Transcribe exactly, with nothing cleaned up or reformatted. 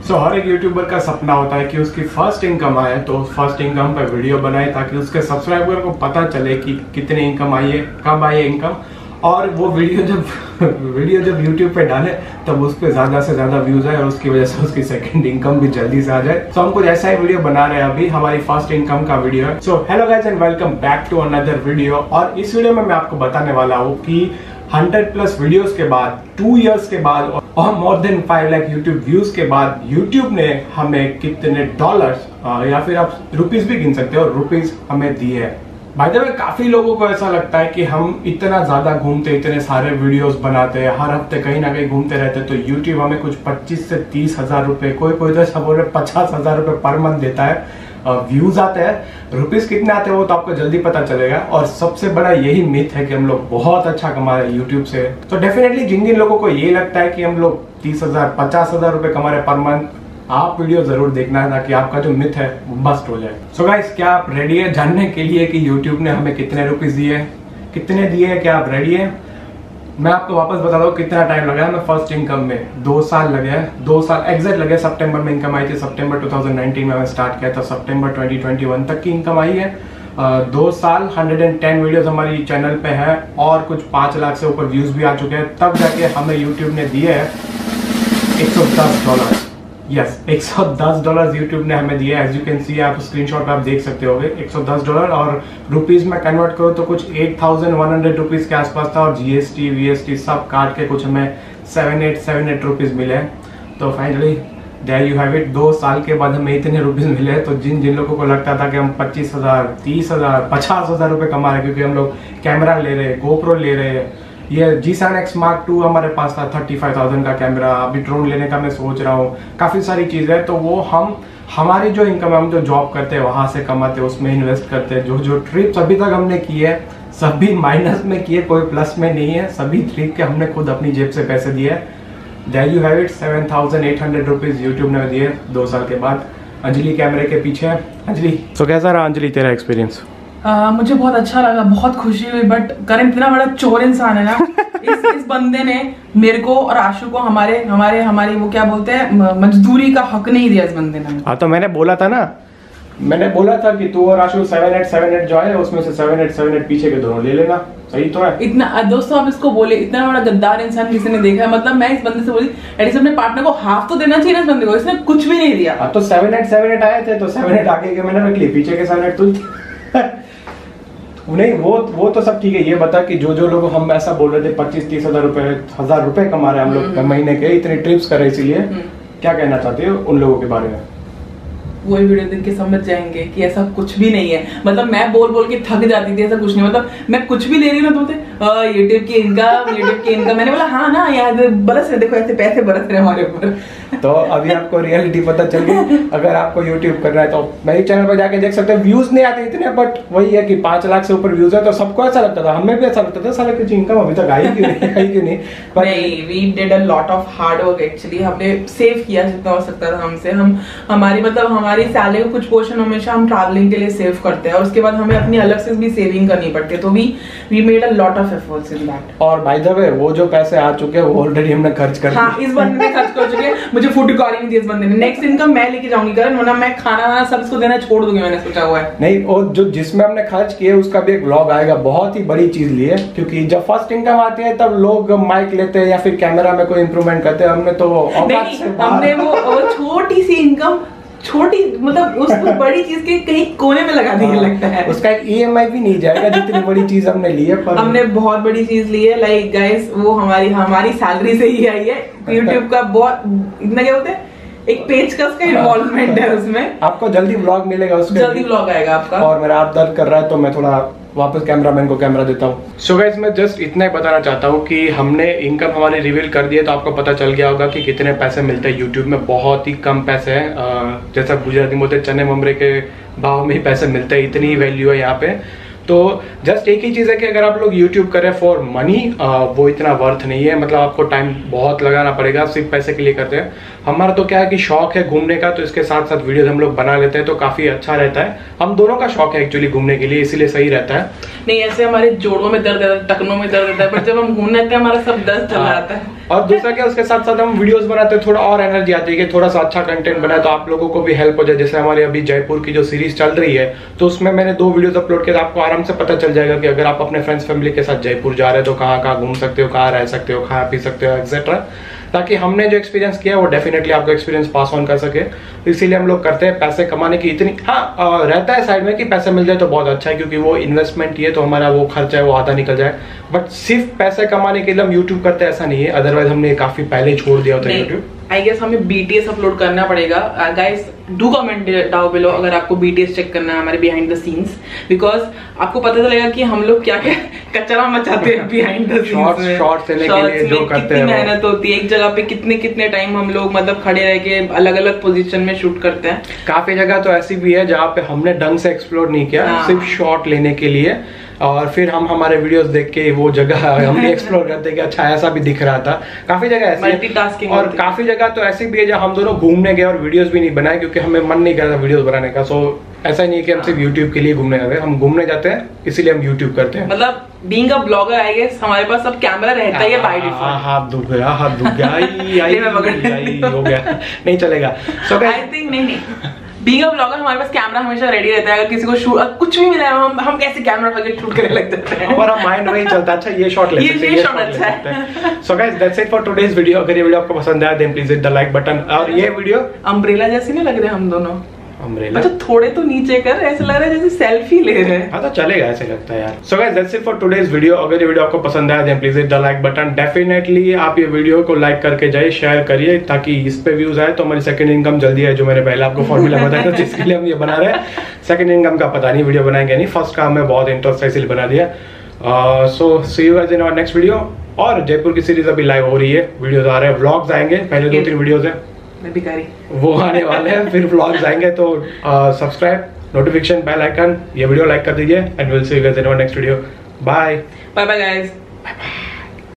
सो so, हर एक YouTuber का सपना होता है कि उसकी फर्स्ट इनकम आए, तो फर्स्ट इनकम पर वीडियो बनाए ताकि उसके सब्सक्राइबर को पता चले कि कितनी इनकम आई है, कब आई है इनकम, और वो वीडियो जब वीडियो जब यूट्यूब पे डाले तब उस पर ज़्यादा से ज़्यादा व्यूज़ आए और उसकी वजह से उसकी सेकंड इनकम भी जल्दी से आ जाए। तो हम कुछ ऐसा ही वीडियो बना रहे हैं, अभी हमारी फर्स्ट इनकम का वीडियो है। So hello guys and welcome back to another video. और इस वीडियो में मैं आपको बताने वाला हूँ कि हंड्रेड प्लस वीडियोस के बाद, टू इयर्स के बाद और more than five lakh YouTube views के बाद यूट्यूब ने हमें कितने डॉलर्स या फिर आप रुपीस भी गिन सकते हो, रुपीस हमें दिए है। बाय द वे, काफी लोगों को ऐसा लगता है कि हम इतना ज्यादा घूमते, इतने सारे वीडियोस बनाते हैं, हर हफ्ते कहीं ना कहीं घूमते रहते हैं, तो यूट्यूब हमें कुछ पच्चीस से तीस हजार रुपए, कोई कोई तो सब बोल रहे पचास हजार रुपए पर मंथ देता है। व्यूज आते हैं, रुपीस कितने आते हैं वो तो आपको जल्दी पता चलेगा। और सबसे बड़ा यही मिथ है कि हम लोग बहुत अच्छा कमा रहे हैं यूट्यूब से। तो डेफिनेटली जिन जिन लोगों को ये लगता है कि हम लोग तीस हजार पचास हजार रुपए कमा रहे पर मंथ, आप वीडियो जरूर देखना है ताकि आपका जो मिथ है वो बस्ट हो जाए। सो गाइस, क्या आप रेडी है जानने के लिए कि यूट्यूब ने हमें कितने रुपीस दिए, कितने दिए हैं? क्या आप रेडी है? मैं आपको वापस बता दूं कितना टाइम लगा है मैं फर्स्ट इनकम में। दो साल लगे हैं, दो साल एग्जैक्ट लगे। सितंबर में इनकम आई थी, सितंबर टू थाउजेंड नाइनटीन में मैं स्टार्ट किया था, सितंबर ट्वेंटी ट्वेंटी वन तक की इनकम आई है। uh, दो साल हंड्रेड एंड टेन वीडियोस हमारी चैनल पे है और कुछ पाँच लाख से ऊपर व्यूज भी आ चुके हैं। तब जाके हमें यूट्यूब ने दिए है एक सौ दस डॉलर। यस, एक सौ दस डॉलर यूट्यूब ने हमें दिया है। एज यू कैन सी, आप स्क्रीनशॉट आप देख सकते होगे, एक सौ दस डॉलर। और रुपीस में कन्वर्ट करो तो कुछ eight thousand one hundred rupees के आसपास था, और जीएसटी वीएसटी सब काट के कुछ हमें seven eight seven eight rupees मिले। तो finally there you have it. दो साल के बाद हमें इतने रुपीज मिले। तो जिन जिन लोगों को लगता था कि हम पच्चीस हजार तीस हजार पचास हजार रुपये कमा रहे क्योंकि हम लोग कैमरा ले रहे, गोप्रो ले रहे, ये G seven X Mark two हमारे पास था, थर्टी फाइव थाउजेंड का कैमरा, अभी ड्रोन लेने का मैं सोच रहा हूँ, काफ़ी सारी चीज़ें। तो वो हम हमारी जो इनकम हम जो जॉब करते हैं वहाँ से कमाते हैं, उसमें इन्वेस्ट करते हैं। जो जो ट्रिप्स अभी तक हमने किए है सभी माइनस में किए, कोई प्लस में नहीं है। सभी ट्रिप के हमने खुद अपनी जेब से पैसे दिए। There you have it, seven thousand eight hundred rupees YouTube ने दिए दो साल के बाद। अंजलि कैमरे के पीछे है। अंजलि, तो कैसा रहा अंजलि तेरा एक्सपीरियंस? Uh, मुझे बहुत अच्छा लगा, बहुत खुशी हुई। बट करण इतना बड़ा चोर इंसान है ना इस इस बंदे ने मेरे को और आशु को हमारे हमारे हमारी वो क्या बोलते हैं मजदूरी का हक नहीं दिया इस बंदे ने। हाँ, तो मैंने बोला था ना, मैंने बोला था कि तू और Ashu seven eight seven eight जो है उसमें से सेवन एट सेवन एट पीछे के दोनों ले लेना। सही तो है। इतना दोस्तों आप इसको बोले, इतना बड़ा गद्दार इंसान किसी ने देखा है? मतलब मैं इस बंदे से बोली एटलीस्ट अपने पार्टनर को हाफ तो देना चाहिए ना इस बंदे को, इसने कुछ भी नहीं दिया। तो सेवन एट सेवन एट आए थे तो सेवन एट आगे के मैंने रख लिए, पीछे के सेवन एट तुझ नहीं। वो वो तो सब ठीक है। ये बता कि जो जो लोग हम ऐसा बोल रहे थे पच्चीस तीस हजार रुपए हजार रुपए कमा रहे हैं हम लोग महीने के, इतने ट्रिप्स कर रहे, इसीलिए क्या कहना चाहते हो उन लोगों के बारे में? वही वीडियो देख के समझ जाएंगे कि ऐसा कुछ भी नहीं है। मतलब मैं बोल बोल के थक जाती थी, ऐसा कुछ नहीं। मतलब मैं कुछ भी ले रही हूँ ना तो यूट्यूब की इनकम यूट्यूब की इनकम मैंने बोला हाँ ना यार बरस रहे, देखो ऐसे पैसे बरस रहे हमारे ऊपर। तो अभी आपको रियलिटी पता चल गई। अगर आपको यूट्यूब करना है तो मेरे चैनल पर जाके देख सकते हैं। व्यूज नहीं आते इतने, बट वही है कि पांच लाख से ऊपर व्यूज है। तो सबको ऐसा लगता था, हमें भी ऐसा लगता था साले कुछ इनकम अभी तक आई क्यों नहीं आई क्यों नहीं। But नहीं, we did a lot of hard work actually। हमने सेव किया जितना हो सकता था हमसे। हम हमारी मतलब हमारी सैलरी का कुछ पोर्शन हमेशा हम ट्रैवलिंग के लिए सेव करते हैं और उसके बाद हमें अपनी अलग से भी सेविंग करनी पड़ती है। तो we we made a lot of efforts in that. और बाय द वे, वो जो पैसे आ चुके हैं वो ऑलरेडी हमने खर्च कर दिए। हाँ, इस बंदे ने खर्च कर चुके हैं। मुझे फूड कॉरी नहीं दी इस बंदे ने। नेक्स्ट इनकम मैं लेके जाऊंगी करण, वरना मैं खाना वाना सब इसको देना छोड़ दूंगी, मैंने सोचा हुआ है। नहीं, और जो जिसमें हमने खर्च किए उसका भी एक व्लॉग आएगा। बहुत ही बड़ी चीज ली है, क्योंकि जब फर्स्ट इनकम आती है तब लोग माइक लेते हैं या फिर कैमरा में कोई इंप्रूवमेंट करते हैं। हमने तो नहीं, हमने वो, वो छोटी सी इनकम, छोटी मतलब उस बड़ी चीज के कहीं कोने में लगा दी लगता है। उसका एक ईएमआई भी नहीं जाएगा जितनी बड़ी चीज हमने ली है। पर हमने बहुत बड़ी चीज ली है। लाइक गाइस, वो हमारी हमारी सैलरी से ही आई है। यूट्यूब का बहुत इतना क्या बोलते हैं, एक पेचकस का इन्वॉल्वमेंट है उसमें। आपको जल्दी व्लॉग मिलेगा, उसके जल्दी व्लॉग आएगा आपका। और मेरा हाथ दर्द कर रहा है तो मैं थोड़ा वापस कैमरामैन को कैमरा देता हूँ। सो गाइस, मैं जस्ट इतना ही बताना चाहता हूँ कि हमने इनकम हमारी रिवील कर दी है, तो आपको पता चल गया होगा कि कितने पैसे मिलते हैं यूट्यूब में। बहुत ही कम पैसे हैं, जैसा गुजराती में बोलते हैं चने ममरे के भाव में ही पैसे मिलते हैं, इतनी ही वैल्यू है यहाँ पे। तो जस्ट एक ही चीज़ है कि अगर आप लोग यूट्यूब करें फॉर मनी, वो इतना वर्थ नहीं है। मतलब आपको टाइम बहुत लगाना पड़ेगा, सिर्फ पैसे के लिए करते हैं। हमारा तो क्या है कि शौक है घूमने का, तो इसके साथ साथ वीडियोस हम लोग बना लेते हैं, तो काफ़ी अच्छा रहता है। हम दोनों का शौक है एक्चुअली घूमने के लिए, इसीलिए सही रहता है। नहीं, ऐसे हमारे जोड़ों में दर्द रहता है, टखनों में दर्द रहता है, पर जब हम घूमने आते हैं हमारा सब दर्द चला जाता है। और दूसरा क्या, उसके साथ साथ हम वीडियोस बनाते हैं, थोड़ा और एनर्जी आती है कि थोड़ा सा अच्छा कंटेंट बनाए तो आप लोगों को भी हेल्प हो जाए। जैसे हमारी अभी जयपुर की जो सीरीज चल रही है, तो उसमें मैंने दो वीडियोस अपलोड किए, आपको आराम से पता चल जाएगा कि अगर आप अपने फ्रेंड्स फैमिली के साथ जयपुर जा रहे हो तो कहाँ कहाँ घूम सकते हो, कहाँ रह सकते हो, खा पी सकते हो एक्सेट्रा, ताकि हमने जो एक्सपीरियंस किया है वो डेफिनेटली आपको एक्सपीरियंस पास ऑन कर सके। इसीलिए हम लोग करते हैं। पैसे कमाने की इतनी हाँ रहता है साइड में कि पैसे मिल जाए तो बहुत अच्छा है, क्योंकि वो इन्वेस्टमेंट ही है, तो हमारा वो खर्चा है वो आधा निकल जाए। बट सिर्फ पैसे कमाने के लिए हम यूट्यूब करते हैं ऐसा नहीं है, अदरवाइज हमने काफी पहले छोड़ दिया होता है यूट्यूब। आई गेस हमें बीटीएस अपलोड करना पड़ेगा। Guys do comment down below अगर आपको बीटीएस चेक करना है हमारे बिहाइंड द सीन्स, बिकॉज आपको पता चलेगा कि हम लोग क्या क्या कचरा मचाते हैं बिहाइंड द सीन्स में। शॉर्ट्स लेने के लिए जो करते हैं, मेहनत होती है, एक जगह पे कितने कितने टाइम हम लोग मतलब खड़े रह के अलग अलग पोजीशन में शूट करते हैं। काफी जगह तो ऐसी भी है जहाँ पे हमने ढंग से एक्सप्लोर नहीं किया, सिर्फ शॉट लेने के लिए, और फिर हम हमारे वीडियोस देख के वो जगह हम भी एक्सप्लोर करते हैं कि अच्छा ऐसा भी दिख रहा था। काफी जगह ऐसी मल्टीटास्किंग, और काफी जगह तो ऐसी भी है जहाँ हम दोनों घूमने गए और वीडियोस भी नहीं बनाए क्योंकि हमें मन नहीं कर रहा वीडियोस बनाने का। सो ऐसा नहीं है कि हम सिर्फ यूट्यूब के लिए घूमने जाते हैं, हम घूमने जाते हैं इसीलिए हम यूट्यूब करते हैं। मतलब being a blogger I guess हमारे पास सब कैमरा रहता ही है बाय डिफॉल्ट। हाथ दुख गया, हाथ दुख गया, आई आई हो गया, नहीं चलेगा। सो आई थिंक नहीं नहीं बीइंग अ ब्लॉगर हमारे पास कैमरा हमेशा रेडी रहता है। अगर किसी को शूट कुछ भी मिला है हम हम कैसे कैमरा लगे शूट करने लग जाते हैं, हमारा माइंड वही चलता है, अच्छा ये शॉट ले सकते हैं, ये शॉट अच्छा है। So guys that's it for today's video. अगर ये वीडियो आपको पसंद आया then please hit the like button. और ये वीडियो अम्ब्रेला जैसे नहीं लग रहे हम दोनों? अम्ब्रेला अच्छा थोड़े तो नीचे कर, ऐसा लग रहा है जैसे सेल्फी ले रहे हैं। हाँ तो चलेगा, ऐसे लगता है यार। So guys that's it for today's video. अगर ये वीडियो आपको पसंद आया then please hit the like button. Definitely आप ये वीडियो को लाइक करके जाइए, शेयर करिए ताकि इस पे व्यूज आए तो हमारी सेकंड इनकम जल्दी है, जो मैंने पहले आपको फॉर्मूला बताया था जिसके लिए हम ये बना रहे हैं। सेकंड इनकम का पता नहीं वीडियो बनाएंगे नहीं, फर्स्ट का हमें बहुत इंटरेस्ट है इसलिए बना दिया। So see you guys in our next video. और जयपुर की सीरीज अभी लाइव हो रही है, वीडियोस आ रहे हैं, व्लॉग्स आएंगे, पहले दो तीन वीडियोस है भिखारी वो आने वाले हैं, फिर व्लॉग्स आएंगे। तो सब्सक्राइब, नोटिफिकेशन, बेल आइकन, ये वीडियो लाइक कर दीजिए and will see you guys in our next video. Bye bye bye guys. Bye bye.